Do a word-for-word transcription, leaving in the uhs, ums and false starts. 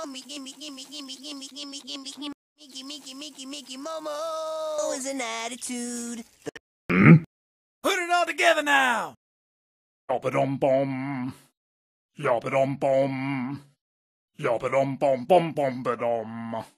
Gimme, gimme, gimme, gimme, gimme, gimme, gimme, gimme, Mickey, Mickey, Mickey, Mickey, Momo is an attitude. Put it all together now! Yobba-dum-bum. Yobba-dum-bum. Yobba-dum-bum-bum-bum-ba-dum.